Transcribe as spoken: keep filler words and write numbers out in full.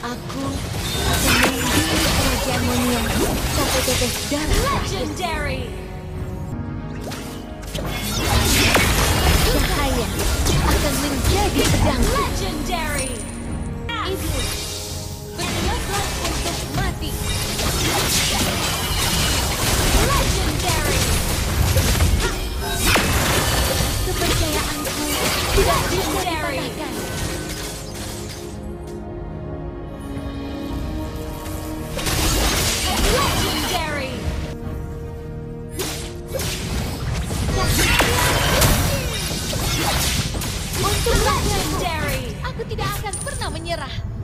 Aku akan melindungi kerajaan Monia sampai tetes darah. Legendary. Cahaya akan menjadi pedang. Legendary. Iblis, bersiaplah untuk mati. Legendary. Kepercayaanku tidak bisa Legendary. dipatahkan. Legendary. Untuk rakyatku, Legendary. aku tidak akan pernah menyerah.